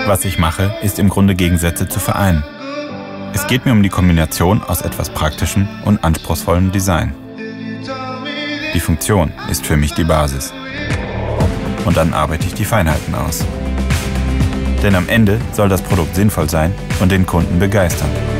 Was ich mache, ist im Grunde Gegensätze zu vereinen. Es geht mir um die Kombination aus etwas praktischem und anspruchsvollem Design. Die Funktion ist für mich die Basis. Und dann arbeite ich die Feinheiten aus. Denn am Ende soll das Produkt sinnvoll sein und den Kunden begeistern.